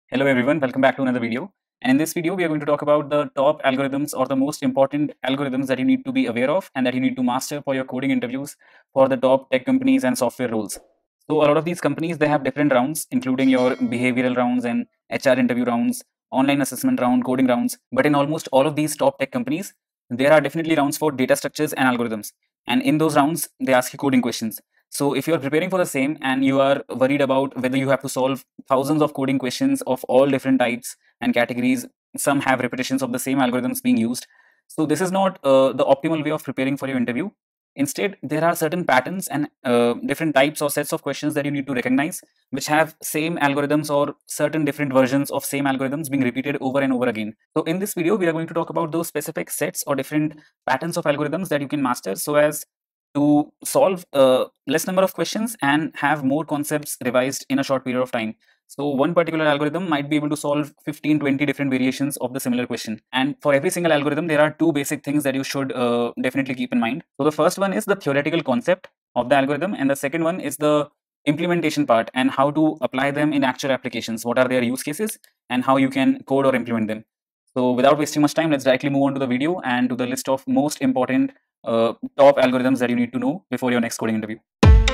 Hello everyone, welcome back to another video. And in this video, we are going to talk about the top algorithms or the most important algorithms that you need to be aware of and that you need to master for your coding interviews for the top tech companies and software roles. So a lot of these companies, they have different rounds, including your behavioral rounds and HR interview rounds, online assessment round, coding rounds. But in almost all of these top tech companies, there are definitely rounds for data structures and algorithms. And in those rounds, they ask you coding questions. So if you're preparing for the same and you are worried about whether you have to solve thousands of coding questions of all different types and categories, some have repetitions of the same algorithms being used. So this is not the optimal way of preparing for your interview. Instead, there are certain patterns and different types or sets of questions that you need to recognize, which have same algorithms or certain different versions of same algorithms being repeated over and over again. So in this video, we are going to talk about those specific sets or different patterns of algorithms that you can master so as to solve less number of questions and have more concepts revised in a short period of time. So one particular algorithm might be able to solve 15, 20 different variations of the similar question. And for every single algorithm, there are two basic things that you should definitely keep in mind. So the first one is the theoretical concept of the algorithm, and the second one is the implementation part and how to apply them in actual applications. What are their use cases and how you can code or implement them. So without wasting much time, let's directly move on to the video and to the list of most important top algorithms that you need to know before your next coding interview.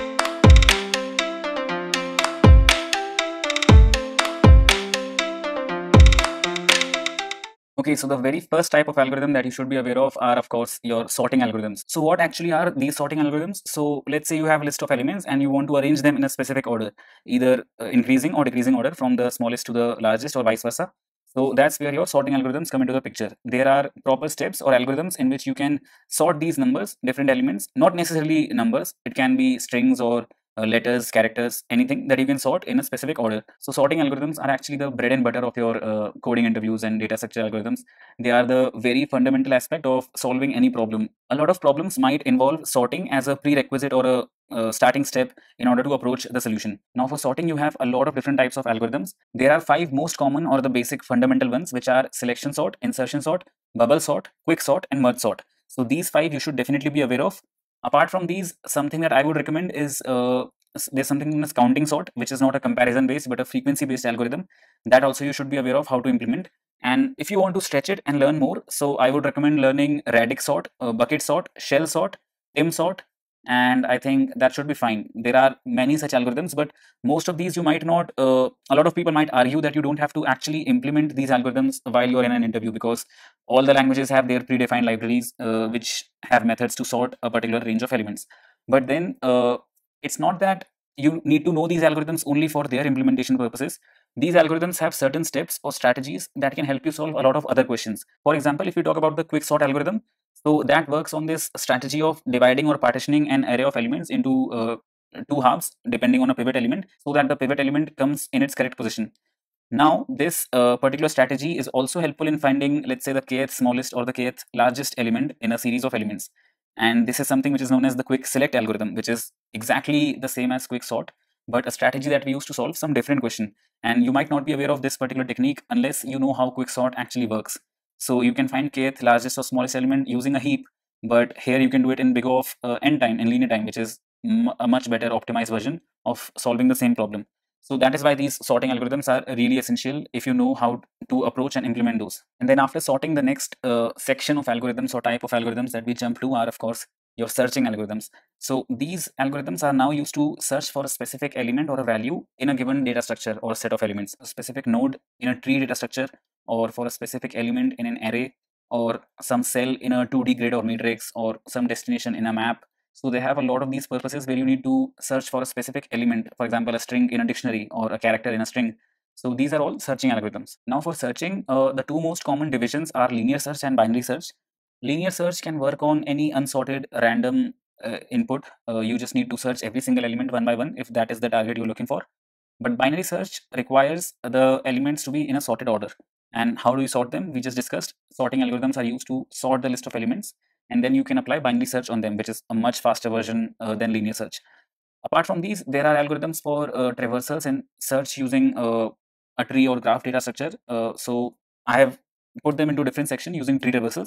Okay, so the very first type of algorithm that you should be aware of are, of course, your sorting algorithms. So what actually are these sorting algorithms? So let's say you have a list of elements and you want to arrange them in a specific order, either increasing or decreasing order from the smallest to the largest or vice versa. So that's where your sorting algorithms come into the picture. There are proper steps or algorithms in which you can sort these numbers, different elements, not necessarily numbers. It can be strings or letters, characters, anything that you can sort in a specific order. So sorting algorithms are actually the bread and butter of your coding interviews and data structure algorithms. They are the very fundamental aspect of solving any problem. A lot of problems might involve sorting as a prerequisite or a starting step in order to approach the solution. Now for sorting, you have a lot of different types of algorithms. There are five most common or the basic fundamental ones, which are selection sort, insertion sort, bubble sort, quick sort, and merge sort. So these five you should definitely be aware of. Apart from these, something that I would recommend is there's something known as counting sort, which is not a comparison based but a frequency based algorithm. That also you should be aware of how to implement. And if you want to stretch it and learn more, so I would recommend learning radix sort, bucket sort, shell sort, tim sort, and I think that should be fine. There are many such algorithms, but most of these you might not. A lot of people might argue that you don't have to actually implement these algorithms while you're in an interview because all the languages have their predefined libraries which have methods to sort a particular range of elements. But then it's not that you need to know these algorithms only for their implementation purposes. These algorithms have certain steps or strategies that can help you solve a lot of other questions. For example, if you talk about the quick sort algorithm, so that works on this strategy of dividing or partitioning an array of elements into two halves depending on a pivot element so that the pivot element comes in its correct position. Now, this particular strategy is also helpful in finding, let's say, the kth smallest or the kth largest element in a series of elements. And this is something which is known as the quick select algorithm, which is exactly the same as quick sort, but a strategy that we use to solve some different question. And you might not be aware of this particular technique unless you know how quick sort actually works. So you can find kth largest or smallest element using a heap, but here you can do it in big O of n time, in linear time, which is a much better optimized version of solving the same problem. So that is why these sorting algorithms are really essential if you know how to approach and implement those. And then after sorting, the next section of algorithms or type of algorithms that we jump to are, of course, your searching algorithms. So these algorithms are now used to search for a specific element or a value in a given data structure or set of elements, a specific node in a tree data structure, or for a specific element in an array, or some cell in a 2D grid or matrix, or some destination in a map. So they have a lot of these purposes where you need to search for a specific element, for example, a string in a dictionary or a character in a string. So these are all searching algorithms. Now for searching, the two most common divisions are linear search and binary search. Linear search can work on any unsorted random input. You just need to search every single element one by one if that is the target you're looking for. But binary search requires the elements to be in a sorted order. And how do you sort them? We just discussed sorting algorithms are used to sort the list of elements, and then you can apply binary search on them, which is a much faster version than linear search. Apart from these, there are algorithms for traversals and search using a tree or graph data structure. So I have put them into different section using tree traversals.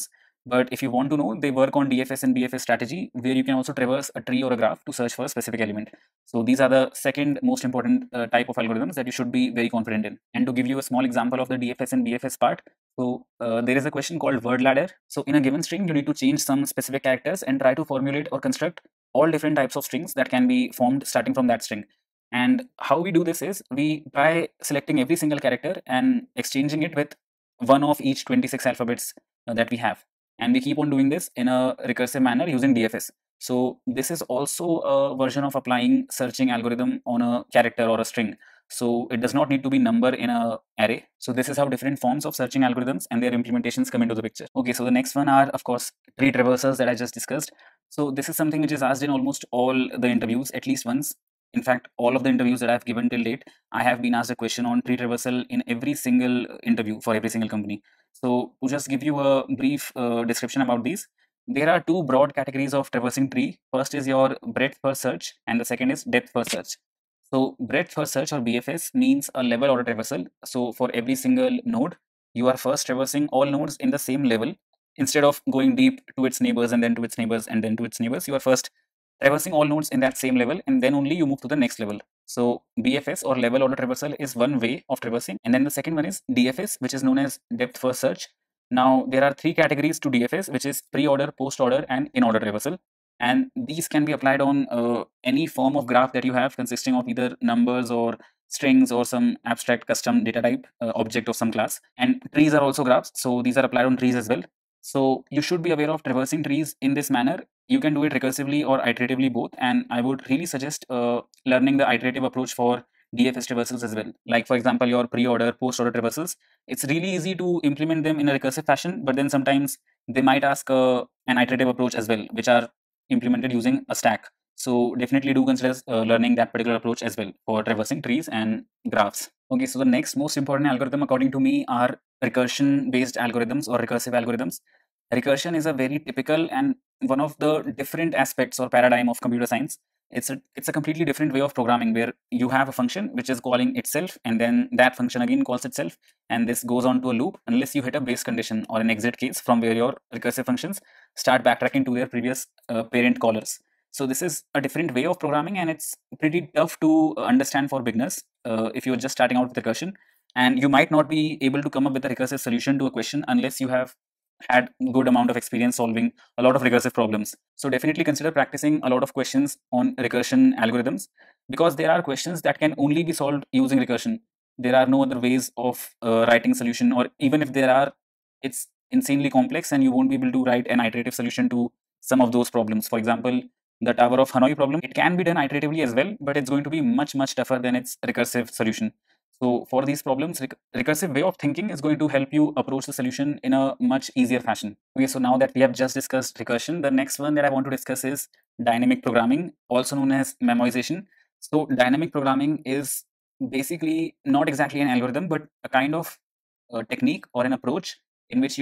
But if you want to know, they work on DFS and BFS strategy, where you can also traverse a tree or a graph to search for a specific element. So these are the second most important type of algorithms that you should be very confident in. And to give you a small example of the DFS and BFS part, so there is a question called word ladder. So in a given string, you need to change some specific characters and try to formulate or construct all different types of strings that can be formed starting from that string. And how we do this is we by selecting every single character and exchanging it with one of each 26 alphabets that we have. And we keep on doing this in a recursive manner using DFS. So this is also a version of applying searching algorithm on a character or a string. So it does not need to be number in a array. So this is how different forms of searching algorithms and their implementations come into the picture. Okay, so the next one are, of course, tree traversals that I just discussed. So this is something which is asked in almost all the interviews at least once. In fact, all of the interviews that I've given till date, I have been asked a question on tree traversal in every single interview for every single company. So to just give you a brief description about these, there are two broad categories of traversing tree. First is your breadth first search, and the second is depth first search. So breadth first search or BFS means a level order traversal. So for every single node, you are first traversing all nodes in the same level. Instead of going deep to its neighbors and then to its neighbors and then to its neighbors, you are first traversing all nodes in that same level, and then only you move to the next level. So BFS or level order traversal is one way of traversing, and then the second one is DFS, which is known as depth first search. Now there are three categories to DFS, which is pre-order, post-order, and in-order traversal, and these can be applied on any form of graph that you have consisting of either numbers or strings or some abstract custom data type object of some class. And trees are also graphs, so these are applied on trees as well. So you should be aware of traversing trees in this manner. You can do it recursively or iteratively both, and I would really suggest learning the iterative approach for DFS traversals as well. Like for example, your pre-order, post-order traversals, it's really easy to implement them in a recursive fashion, but then sometimes they might ask an iterative approach as well, which are implemented using a stack. So definitely do consider learning that particular approach as well for traversing trees and graphs. Okay, so the next most important algorithm according to me are recursion based algorithms or recursive algorithms. Recursion is a very typical and one of the different aspects or paradigm of computer science. It's a completely different way of programming where you have a function which is calling itself, and then that function again calls itself, and this goes on to a loop unless you hit a base condition or an exit case from where your recursive functions start backtracking to their previous parent callers. So this is a different way of programming, and it's pretty tough to understand for beginners if you're just starting out with recursion, and you might not be able to come up with a recursive solution to a question unless you have had good amount of experience solving a lot of recursive problems. So definitely consider practicing a lot of questions on recursion algorithms, because there are questions that can only be solved using recursion. There are no other ways of writing solution, or even if there are, it's insanely complex and you won't be able to write an iterative solution to some of those problems. For example, the Tower of Hanoi problem, it can be done iteratively as well, but it's going to be much tougher than its recursive solution. So for these problems, recursive way of thinking is going to help you approach the solution in a much easier fashion. Okay, so now that we have just discussed recursion, the next one that I want to discuss is dynamic programming, also known as memoization. So dynamic programming is basically not exactly an algorithm, but a kind of technique or an approach in which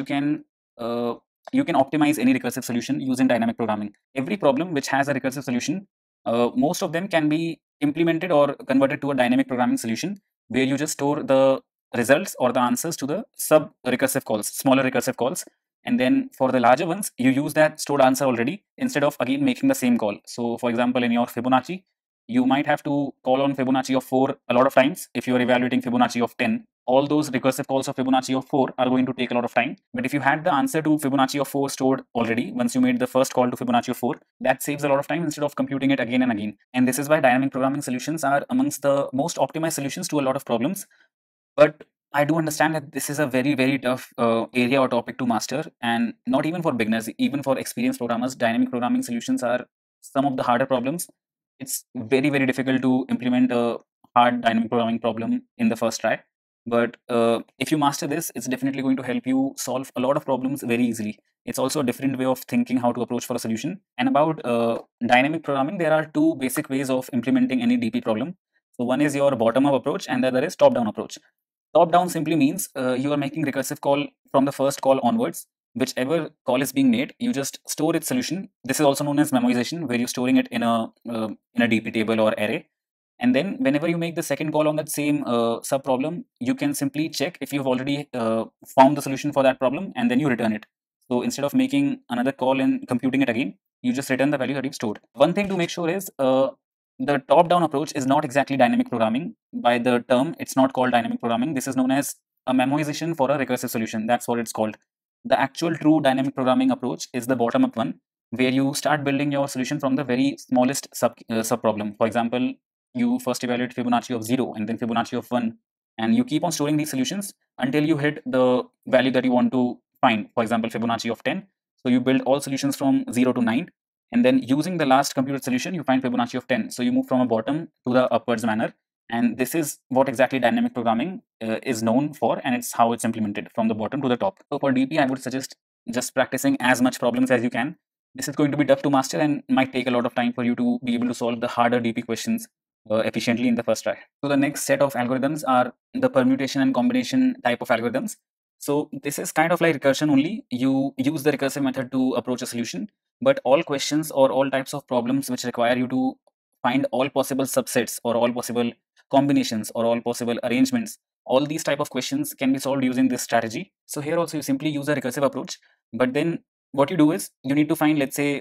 you can optimize any recursive solution using dynamic programming. Every problem which has a recursive solution, most of them can be implemented or converted to a dynamic programming solution, where you just store the results or the answers to the sub recursive calls, smaller recursive calls. And then for the larger ones, you use that stored answer already instead of again making the same call. So for example, in your Fibonacci, you might have to call on Fibonacci of 4 a lot of times. If you are evaluating Fibonacci of 10, all those recursive calls of Fibonacci of 4 are going to take a lot of time. But if you had the answer to Fibonacci of 4 stored already, once you made the first call to Fibonacci of 4, that saves a lot of time instead of computing it again and again. And this is why dynamic programming solutions are amongst the most optimized solutions to a lot of problems. But I do understand that this is a very tough area or topic to master, and not even for beginners, even for experienced programmers, dynamic programming solutions are some of the harder problems. It's very difficult to implement a hard dynamic programming problem in the first try. But if you master this, it's definitely going to help you solve a lot of problems very easily. It's also a different way of thinking how to approach for a solution. And about dynamic programming, there are two basic ways of implementing any DP problem. So one is your bottom-up approach, and the other is top-down approach. Top-down simply means you are making recursive call from the first call onwards. Whichever call is being made, you just store its solution. This is also known as memoization, where you're storing it in a DP table or array. And then whenever you make the second call on that same sub problem, you can simply check if you've already found the solution for that problem, and then you return it. So instead of making another call and computing it again, you just return the value that you've stored. One thing to make sure is the top-down approach is not exactly dynamic programming. By the term, it's not called dynamic programming. This is known as a memoization for a recursive solution. That's what it's called. The actual true dynamic programming approach is the bottom-up one, where you start building your solution from the very smallest sub problem. For example, you first evaluate Fibonacci of 0 and then Fibonacci of 1, and you keep on storing these solutions until you hit the value that you want to find. For example, Fibonacci of 10. So you build all solutions from 0 to 9, and then using the last computed solution, you find Fibonacci of 10. So you move from a bottom to the upwards manner. And this is what exactly dynamic programming is known for, and it's how it's implemented from the bottom to the top. So for DP, I would suggest just practicing as much problems as you can. This is going to be tough to master and might take a lot of time for you to be able to solve the harder DP questions efficiently in the first try. So the next set of algorithms are the permutation and combination type of algorithms. So this is kind of like recursion only. You use the recursive method to approach a solution, but all questions or all types of problems which require you to find all possible subsets or all possible combinations or all possible arrangements, all these type of questions can be solved using this strategy. So here also you simply use a recursive approach, but then what you do is you need to find, let's say,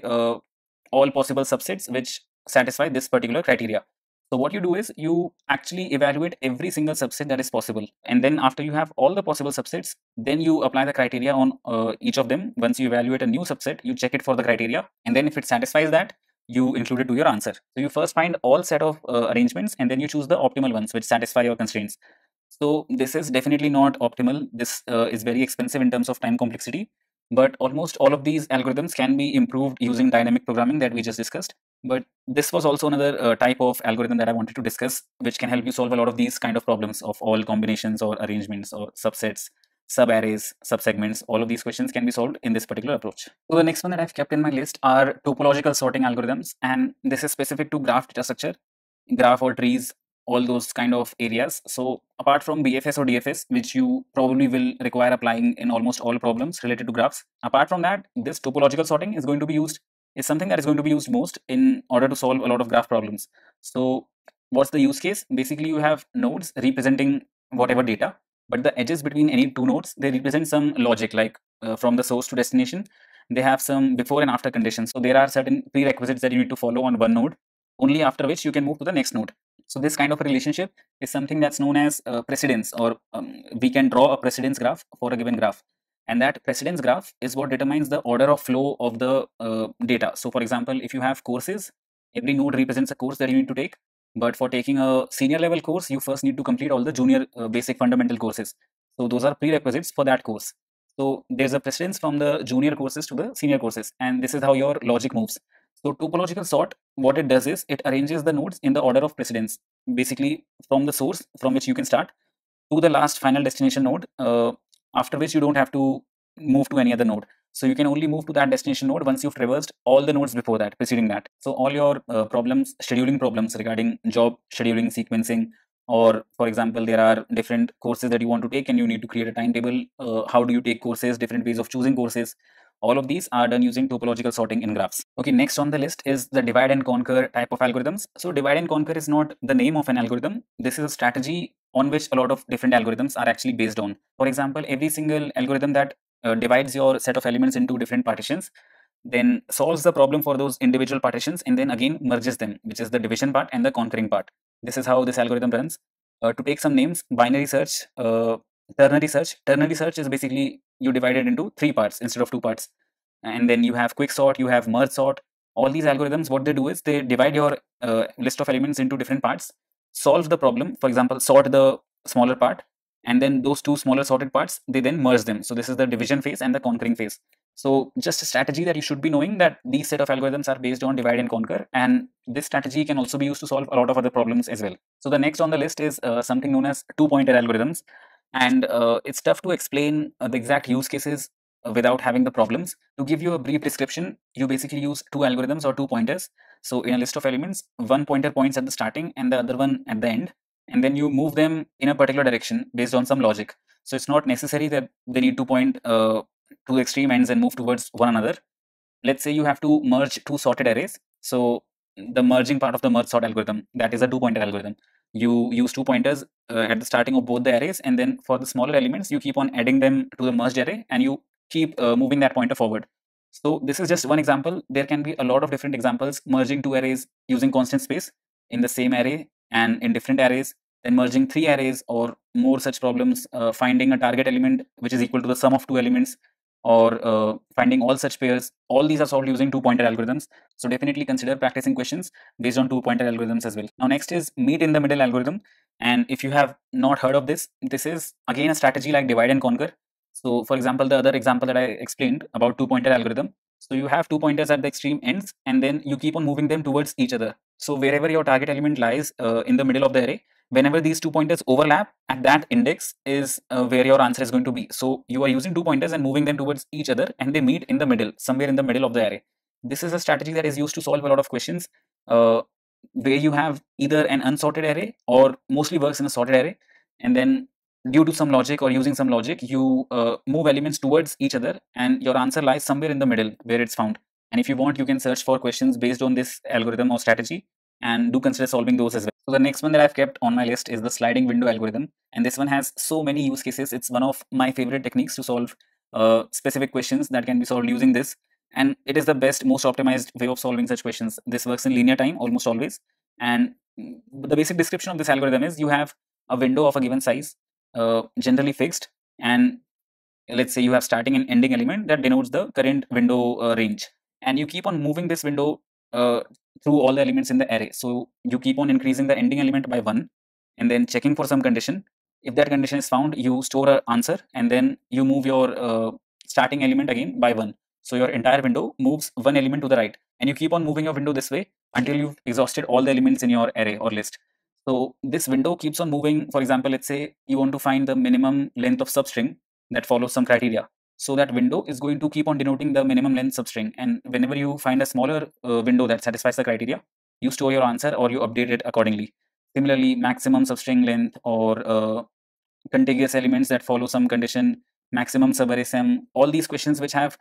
all possible subsets which satisfy this particular criteria. So what you do is you actually evaluate every single subset that is possible. And then after you have all the possible subsets, then you apply the criteria on each of them. Once you evaluate a new subset, you check it for the criteria. And then if it satisfies that, you include it to your answer. So you first find all set of arrangements, and then you choose the optimal ones which satisfy your constraints. So this is definitely not optimal. This is very expensive in terms of time complexity. But almost all of these algorithms can be improved using dynamic programming that we just discussed. But this was also another type of algorithm that I wanted to discuss, which can help you solve a lot of these kind of problems of all combinations or arrangements or subsets, subarrays, subsegments. All of these questions can be solved in this particular approach. So the next one that I've kept in my list are topological sorting algorithms, and this is specific to graph data structure, graph or trees, all those kind of areas. So apart from BFS or DFS, which you probably will require applying in almost all problems related to graphs, apart from that, this topological sorting is going to be used, is something that is going to be used most in order to solve a lot of graph problems. So what's the use case? Basically, you have nodes representing whatever data, but the edges between any two nodes, they represent some logic, like from the source to destination, they have some before and after conditions. So there are certain prerequisites that you need to follow on one node, only after which you can move to the next node. So this kind of a relationship is something that's known as precedence, or we can draw a precedence graph for a given graph. And that precedence graph is what determines the order of flow of the data. So for example, if you have courses, every node represents a course that you need to take. But for taking a senior level course, you first need to complete all the junior basic fundamental courses. So those are prerequisites for that course. So there's a precedence from the junior courses to the senior courses, and this is how your logic moves. So topological sort, what it does is it arranges the nodes in the order of precedence, basically from the source from which you can start to the last final destination node, after which you don't have to move to any other node. So you can only move to that destination node once you've traversed all the nodes before that, preceding that. So all your problems, scheduling problems regarding job scheduling, sequencing, or for example, there are different courses that you want to take and you need to create a timetable. How do you take courses, different ways of choosing courses. All of these are done using topological sorting in graphs. Okay, next on the list is the divide and conquer type of algorithms. So divide and conquer is not the name of an algorithm. This is a strategy on which a lot of different algorithms are actually based on. For example, every single algorithm that divides your set of elements into different partitions, then solves the problem for those individual partitions and then again merges them, which is the division part and the conquering part. This is how this algorithm runs. To take some names, binary search, ternary search. Ternary search is basically you divide it into 3 parts instead of 2 parts. And then you have quick sort, you have merge sort. All these algorithms, what they do is they divide your list of elements into different parts, solve the problem. For example, sort the smaller part, and then those two smaller sorted parts, they then merge them. So this is the division phase and the conquering phase. So just a strategy that you should be knowing, that these set of algorithms are based on divide and conquer, and this strategy can also be used to solve a lot of other problems as well. So the next on the list is something known as two-pointer algorithms, and it's tough to explain the exact use cases without having the problems. To give you a brief description, you basically use two algorithms or two pointers. So in a list of elements, one pointer points at the starting and the other one at the end, and then you move them in a particular direction based on some logic. So it's not necessary that they need to point to extreme ends and move towards one another. Let's say you have to merge two sorted arrays. So the merging part of the merge sort algorithm, that is a two-pointer algorithm. You use two pointers at the starting of both the arrays, and then for the smaller elements, you keep on adding them to the merged array, and you keep moving that pointer forward. So this is just one example. There can be a lot of different examples: merging two arrays using constant space in the same array and in different arrays, then merging three arrays or more such problems, finding a target element which is equal to the sum of two elements, or finding all such pairs. All these are solved using two-pointer algorithms. So definitely consider practicing questions based on two-pointer algorithms as well. Now next is meet in the middle algorithm. And if you have not heard of this, this is again a strategy like divide and conquer. So for example, the other example that I explained about two-pointer algorithm. So you have two pointers at the extreme ends, and then you keep on moving them towards each other. So wherever your target element lies in the middle of the array, whenever these two pointers overlap at that index is where your answer is going to be. So you are using two pointers and moving them towards each other, and they meet in the middle, somewhere in the middle of the array. This is a strategy that is used to solve a lot of questions where you have either an unsorted array or mostly works in a sorted array, and then due to some logic or using some logic, you move elements towards each other, and your answer lies somewhere in the middle where it's found. And if you want, you can search for questions based on this algorithm or strategy, and do consider solving those as well. So the next one that I've kept on my list is the sliding window algorithm, and this one has so many use cases. It's one of my favorite techniques to solve specific questions that can be solved using this, and it is the best, most optimized way of solving such questions. This works in linear time almost always, and the basic description of this algorithm is you have a window of a given size, generally fixed, and let's say you have starting and ending element that denotes the current window range, and you keep on moving this window through all the elements in the array. So you keep on increasing the ending element by 1, and then checking for some condition. If that condition is found, you store an answer, and then you move your starting element again by 1. So your entire window moves one element to the right, and you keep on moving your window this way until you've exhausted all the elements in your array or list. So this window keeps on moving. For example, let's say you want to find the minimum length of substring that follows some criteria. So that window is going to keep on denoting the minimum length substring, and whenever you find a smaller window that satisfies the criteria, you store your answer or you update it accordingly. Similarly, maximum substring length or contiguous elements that follow some condition, maximum subarray sum, all these questions which have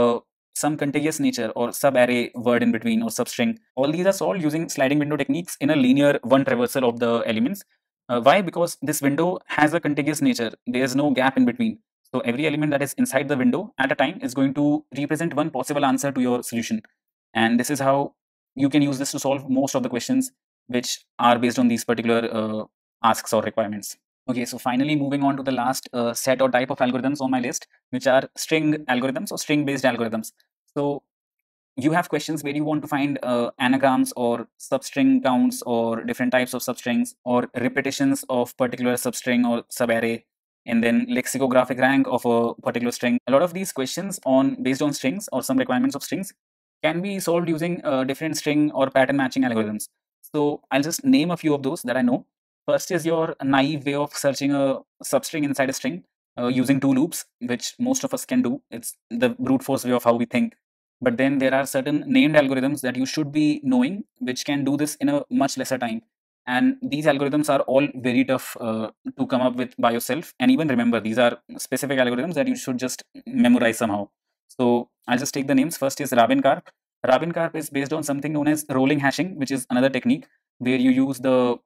some contiguous nature or subarray word in between or substring, all these are solved using sliding window techniques in a linear one traversal of the elements. Why? Because this window has a contiguous nature. There is no gap in between. So every element that is inside the window at a time is going to represent one possible answer to your solution. And this is how you can use this to solve most of the questions which are based on these particular asks or requirements. Okay, so finally moving on to the last set or type of algorithms on my list, which are string algorithms or string-based algorithms. So you have questions where you want to find anagrams or substring counts or different types of substrings or repetitions of particular substring or subarray, and then lexicographic rank of a particular string. A lot of these questions based on strings or some requirements of strings can be solved using different string or pattern matching algorithms. So I'll just name a few of those that I know. First is your naive way of searching a substring inside a string using two loops, which most of us can do. It's the brute force way of how we think. But then there are certain named algorithms that you should be knowing, which can do this in a much lesser time. And these algorithms are all very tough to come up with by yourself. And even remember, these are specific algorithms that you should just memorize somehow. So I'll just take the names. First is Rabin-Karp. Rabin-Karp is based on something known as rolling hashing, which is another technique where you use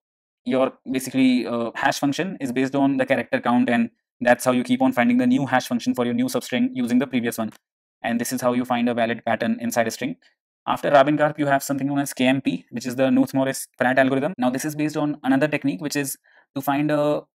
your basically hash function is based on the character count, and that's how you keep on finding the new hash function for your new substring using the previous one. And this is how you find a valid pattern inside a string. After Rabin-Karp, you have something known as KMP, which is the Knuth-Morris-Pratt algorithm. Now this is based on another technique, which is to find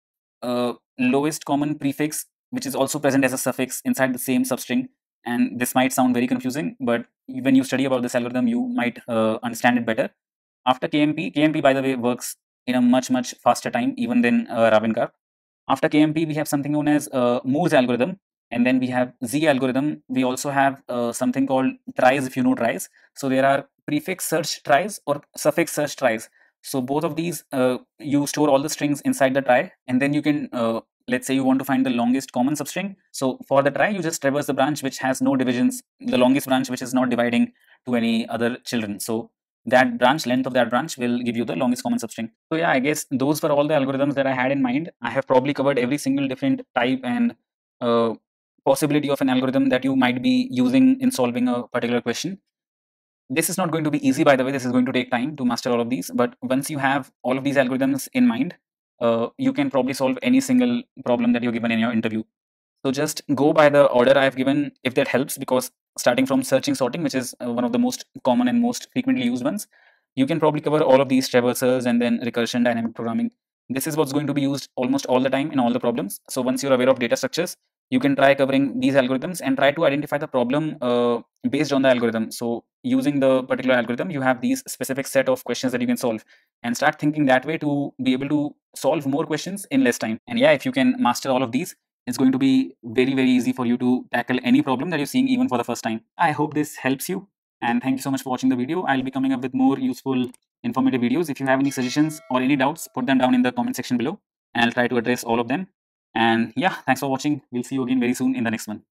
a lowest common prefix, which is also present as a suffix inside the same substring. And this might sound very confusing, but when you study about this algorithm, you might understand it better. After KMP, by the way, works in a much faster time even than Rabin-Karp. After KMP, we have something known as Moore's algorithm, and then we have Z algorithm. We also have something called tries, if you know tries. So there are prefix search tries or suffix search tries. So both of these, you store all the strings inside the try, and then you can, let's say you want to find the longest common substring. So for the try, you just traverse the branch which has no divisions, the longest branch which is not dividing to any other children. So that branch, length of that branch will give you the longest common substring. So yeah, I guess those were all the algorithms that I had in mind. I have probably covered every single different type and possibility of an algorithm that you might be using in solving a particular question. This is not going to be easy, by the way. This is going to take time to master all of these. But once you have all of these algorithms in mind, you can probably solve any single problem that you're given in your interview. So just go by the order I've given if that helps, because starting from searching, sorting, which is one of the most common and most frequently used ones, you can probably cover all of these traversals and then recursion, dynamic programming. This is what's going to be used almost all the time in all the problems. So once you're aware of data structures, you can try covering these algorithms and try to identify the problem based on the algorithm. So using the particular algorithm, you have these specific set of questions that you can solve, and start thinking that way to be able to solve more questions in less time. And yeah, if you can master all of these, it's going to be very, very easy for you to tackle any problem that you're seeing even for the first time. I hope this helps you, and thank you so much for watching the video. I'll be coming up with more useful, informative videos. If you have any suggestions or any doubts, put them down in the comment section below, and I'll try to address all of them. And yeah, thanks for watching. We'll see you again very soon in the next one.